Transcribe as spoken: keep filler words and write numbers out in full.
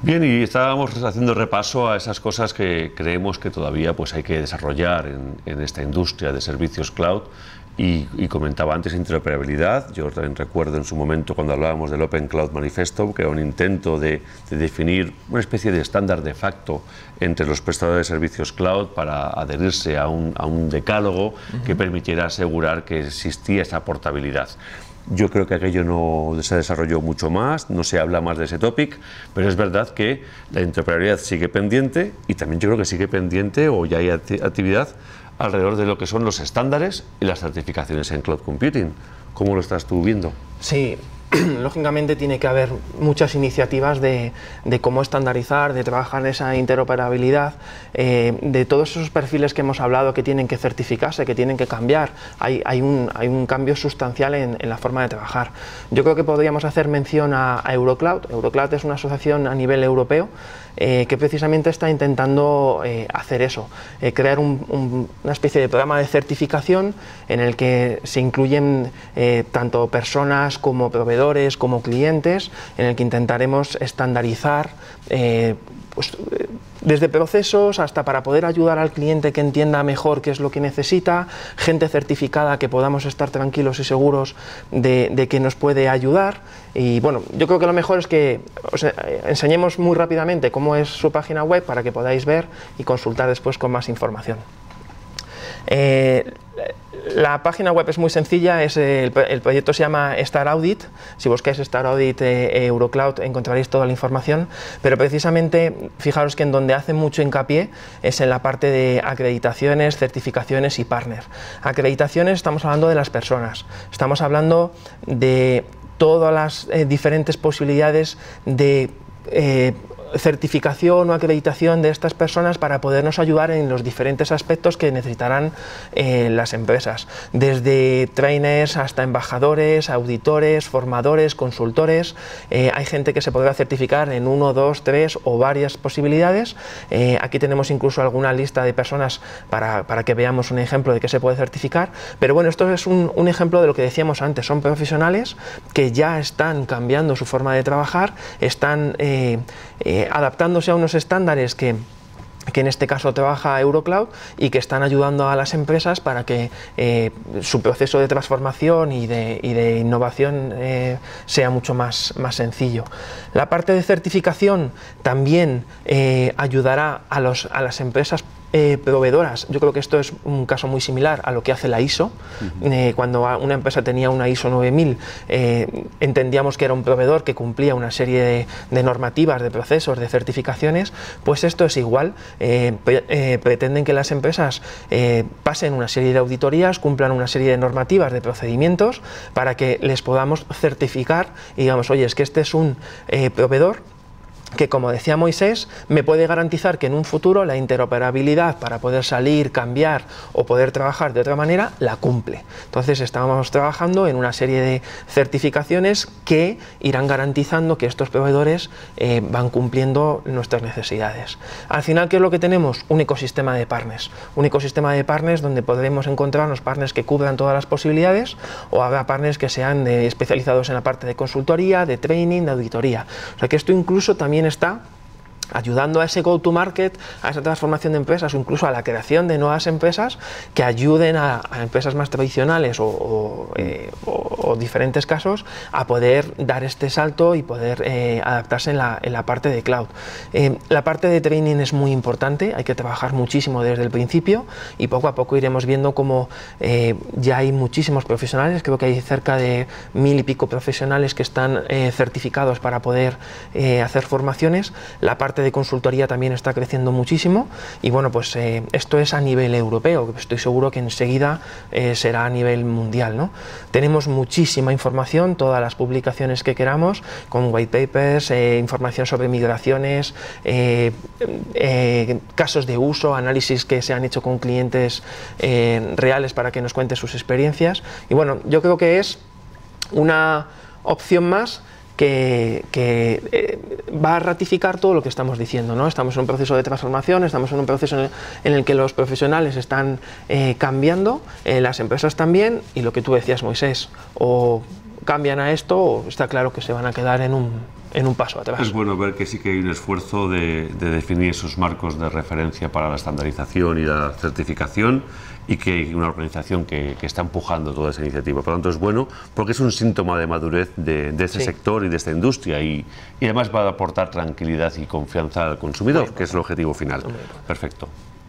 Bien, y estábamos haciendo repaso a esas cosas que creemos que todavía pues, hay que desarrollar en, en esta industria de servicios cloud. Y, y comentaba antes interoperabilidad. Yo también recuerdo en su momento cuando hablábamos del Open Cloud Manifesto, que era un intento de, de definir una especie de estándar de facto entre los prestadores de servicios cloud para adherirse a un, a un decálogo uh-huh. que permitiera asegurar que existía esa portabilidad. Yo creo que aquello no se desarrolló mucho más, no se habla más de ese topic, pero es verdad que la interoperabilidad sigue pendiente y también yo creo que sigue pendiente o ya hay actividad alrededor de lo que son los estándares y las certificaciones en cloud computing. ¿Cómo lo estás tú viendo? Sí, lógicamente tiene que haber muchas iniciativas de, de cómo estandarizar, de trabajar esa interoperabilidad, eh, de todos esos perfiles que hemos hablado que tienen que certificarse, que tienen que cambiar. Hay, hay, un, hay un cambio sustancial en, en la forma de trabajar. Yo creo que podríamos hacer mención a, a Eurocloud. Eurocloud es una asociación a nivel europeo eh, que precisamente está intentando eh, hacer eso, eh, crear un, un, una especie de programa de certificación en el que se incluyen eh, tanto personas como proveedores, como clientes, en el que intentaremos estandarizar eh, pues, desde procesos hasta para poder ayudar al cliente que entienda mejor qué es lo que necesita, gente certificada que podamos estar tranquilos y seguros de, de que nos puede ayudar. Y bueno, yo creo que lo mejor es que os enseñemos muy rápidamente cómo es su página web para que podáis ver y consultar después con más información. Eh, la página web es muy sencilla, es el, el proyecto se llama Star Audit. Si buscáis Star Audit eh, Eurocloud encontraréis toda la información, pero precisamente fijaros que en donde hace mucho hincapié es en la parte de acreditaciones, certificaciones y partner. Acreditaciones, estamos hablando de las personas, estamos hablando de todas las eh, diferentes posibilidades de eh, certificación o acreditación de estas personas para podernos ayudar en los diferentes aspectos que necesitarán eh, las empresas, desde trainers hasta embajadores, auditores, formadores, consultores. Eh, hay gente que se podrá certificar en uno, dos, tres o varias posibilidades. Eh, aquí tenemos incluso alguna lista de personas para, para que veamos un ejemplo de qué se puede certificar, pero bueno, esto es un, un ejemplo de lo que decíamos antes. Son profesionales que ya están cambiando su forma de trabajar, están eh, eh, adaptándose a unos estándares que, que en este caso trabaja Eurocloud y que están ayudando a las empresas para que eh, su proceso de transformación y de, y de innovación eh, sea mucho más, más sencillo. La parte de certificación también eh, ayudará a, los, a las empresas Eh, proveedoras. Yo creo que esto es un caso muy similar a lo que hace la I S O. Uh-huh. eh, cuando una empresa tenía una I S O nueve mil, eh, entendíamos que era un proveedor que cumplía una serie de, de normativas, de procesos, de certificaciones. Pues esto es igual. Eh, pre, eh, pretenden que las empresas eh, pasen una serie de auditorías, cumplan una serie de normativas, de procedimientos, para que les podamos certificar y digamos, oye, es que este es un eh, proveedor que, como decía Moisés, me puede garantizar que en un futuro la interoperabilidad para poder salir, cambiar o poder trabajar de otra manera, la cumple. Entonces estamos trabajando en una serie de certificaciones que irán garantizando que estos proveedores eh, van cumpliendo nuestras necesidades. Al final, ¿qué es lo que tenemos? Un ecosistema de partners. Un ecosistema de partners donde podremos encontrarnos partners que cubran todas las posibilidades o habrá partners que sean de, especializados en la parte de consultoría, de training, de auditoría. O sea que esto incluso también está ayudando a ese go-to-market, a esa transformación de empresas o incluso a la creación de nuevas empresas que ayuden a, a empresas más tradicionales o, o, eh, o, o diferentes casos a poder dar este salto y poder eh, adaptarse en la, en la parte de cloud. Eh, la parte de training es muy importante, hay que trabajar muchísimo desde el principio y poco a poco iremos viendo cómo eh, ya hay muchísimos profesionales, creo que hay cerca de mil y pico profesionales que están eh, certificados para poder eh, hacer formaciones. La parte de consultoría también está creciendo muchísimo y bueno, pues eh, esto es a nivel europeo, estoy seguro que enseguida eh, será a nivel mundial, ¿no? Tenemos muchísima información, todas las publicaciones que queramos, con white papers, eh, información sobre migraciones, eh, eh, casos de uso, análisis que se han hecho con clientes eh, reales para que nos cuente sus experiencias y bueno, yo creo que es una opción más que, que eh, va a ratificar todo lo que estamos diciendo, ¿no? Estamos en un proceso de transformación, estamos en un proceso en el, en el que los profesionales están eh, cambiando, eh, las empresas también, y lo que tú decías, Moisés, o cambian a esto o está claro que se van a quedar en un en un paso atrás. Es bueno ver que sí que hay un esfuerzo de, de definir esos marcos de referencia para la estandarización y la certificación, y que hay una organización que, que está empujando toda esa iniciativa. Por lo tanto, es bueno porque es un síntoma de madurez de, de este sí. sector y de esta industria, y, y además va a aportar tranquilidad y confianza al consumidor, que es el objetivo final. Perfecto.